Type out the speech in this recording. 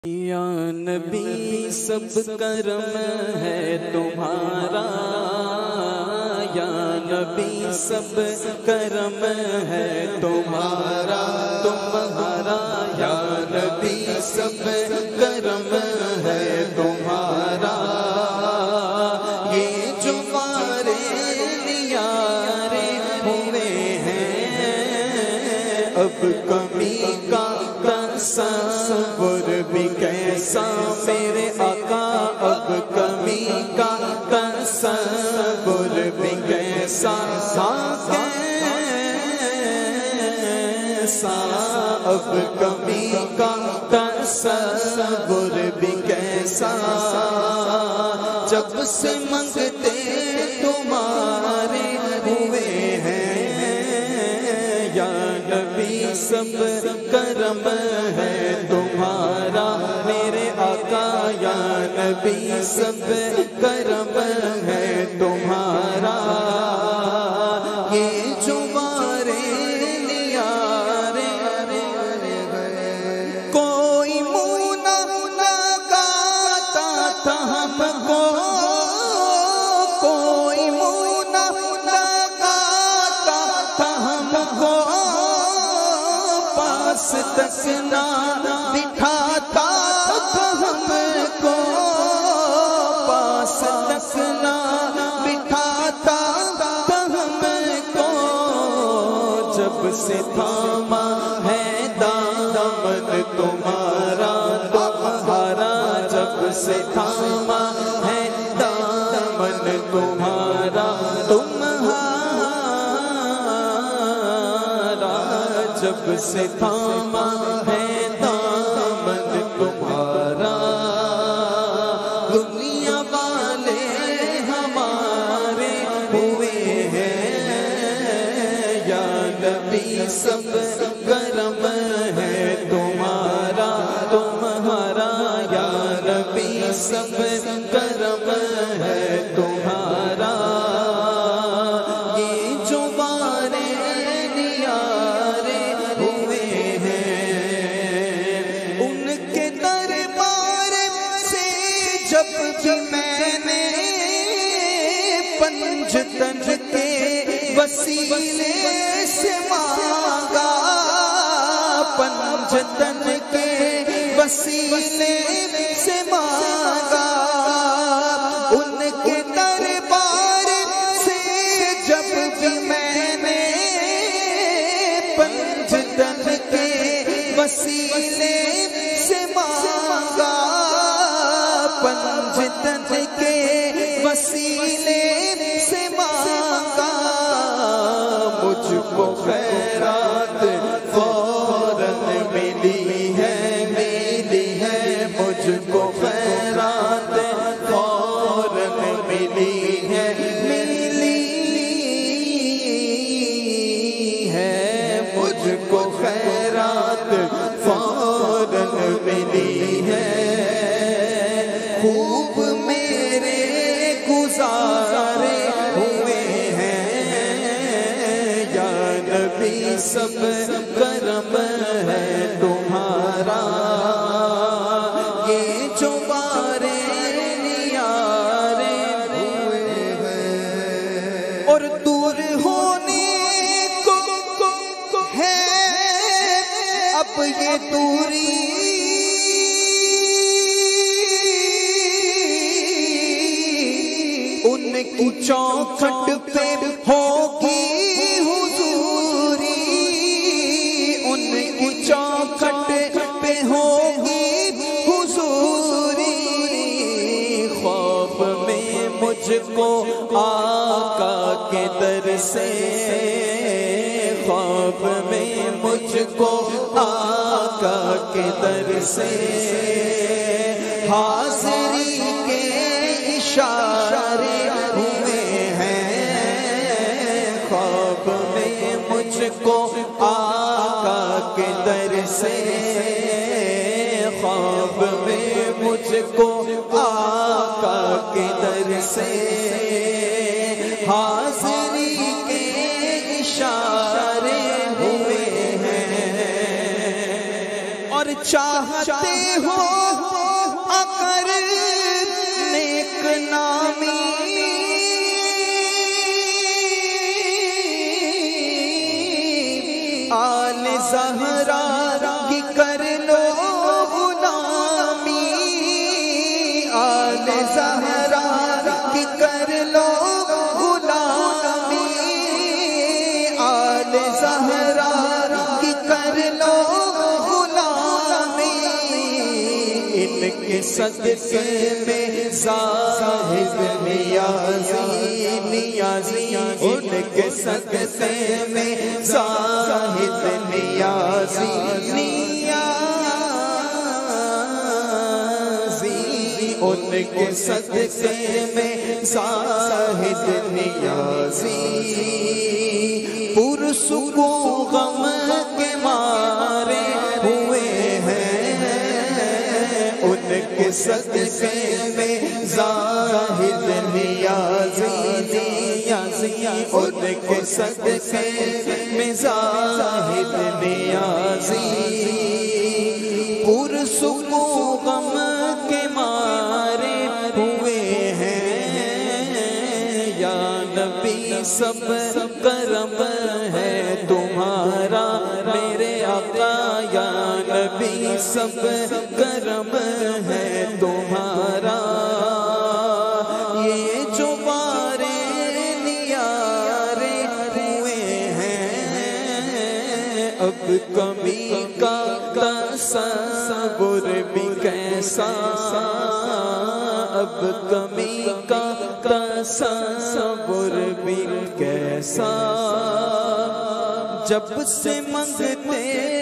یا نبی سب کرم ہے تمہارا، یا نبی سب کرم ہے تمہارا، یا نبی سب کرم ہے تمہارا، یہ جو ہمارے نیارے ہوئے ہیں، اب کمی کا تصور بھی کیسا میرے آقا، اب کمی کا تصور بھی کیسا، اب کمی کا تصور بھی کیسا، جب سے منگتے تمہارے ہوئے ہیں، یا نبی سب کرم ہے تمہارا میرے آقا، یا نبی سب کرم ہے تمہارا، یہ جو ہمارے نیارے کوئی منہ نہ لگاتا تھا ہم کو، کوئی منہ نہ لگاتا تھا ہم کو، پاس تک نہ بٹھاتا تھا ہم کو، پاس تک نہ بٹھاتا تھا ہم کو، جب سے تھاما ہے دامن تمہارا، جب سے تھاما ہے دامن تمہارا، جب سے تھاما ہے دامن تمہارا، دنیا والے ہمارے ہوئے ہیں، یا نبی سب کرم ہے تمہارا، یا نبی سب کرم ہے تمہارا، یہ جو ہمارے نیارے ہوئے ہیں، ان کے دربار سے جب بھی میں نے پنجتن کے وسیلے سے مانگا، پنجتن کے وسیلے سے مانگا، ان کے دربار سے جب بھی میں نے پنجتن کے وسیلے سے مانگا، پنجتن کے وسیلے سے مانگا، مجھ کو خیرات فوراً ملی ہے، مجھ کو خیرات فوراً ملی ہے، مجھ کو خیرات فوراً ملی ہے، خوب میرے گزارے ہوئے ہیں، یا نبی سب کرم ہے تمہارا، یہ جو ہمارے نیارے ہوئے ہیں، اور دور ہونے کو ہے اب یہ دوری، ان کی چوکھٹ پہ ہوگی حضوری، ان کی چوکھٹ پہ ہوگی حضوری، خواب میں مجھ کو آقا کے در سے، خواب میں مجھ کو آقا کے در سے حاضری کے اشارے ہوئے ہیں، خواب میں مجھ کو آقا کے در سے، خواب میں مجھ کو آقا کے در سے حاضری کے اشارے ہوئے ہیں، اور چاہتے ہو اگر نیک نامی آل زہرا کی کر لو غلامی، آل زہرا کی کر لو غلامی، آل زہرا کی کر لو غلامی، ان کے صدقے میں زاہد نیازی نیازی، ان کے صدقے میں زاہد نیازی نیازی، ان کے صدقے میں زاہد نیازی، پرسکون غم کے مارے ہوئے ہیں، ان کے صدقے میں زاہد نیازی نیازی، ان کے صدقے میں زاہد نیازی، پرسکون غم کے مارے ہوئے ہیں، یا نبی سب کرم ہے تمہارا میرے آقا، یا نبی سب کرم ہے تمہارا، یہ جو بارے نیارے ہوئے ہیں، اب کمی کا تصور بھی کیسا، اب کمی کا تصور بھی کیسا، جب سے منگتے